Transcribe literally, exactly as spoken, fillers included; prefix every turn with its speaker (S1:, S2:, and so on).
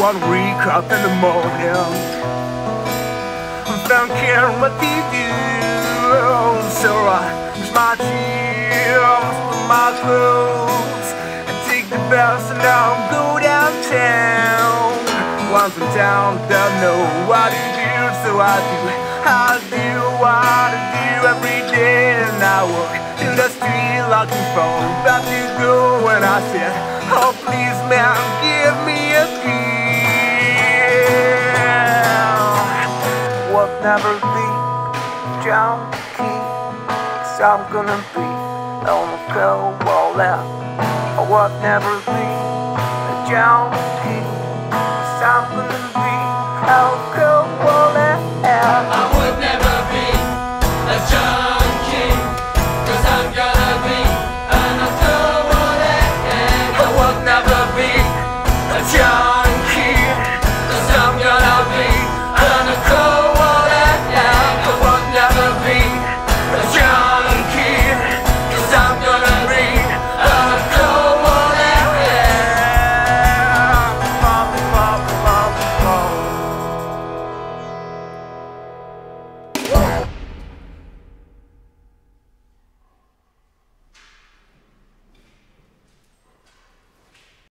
S1: one week up in the morning. Don't care what they do, so I use my tears for my clothes and take the bus and I'll go downtown. Once I'm down, don't know what to do, so I do, I do what I do every day. And I walk in the street looking for about to go, and I said, oh please man, give me a key. What never be junkie, 'cause I'm gonna be on the go all out. I would never be a junkie, 'cause I'm gonna be out go.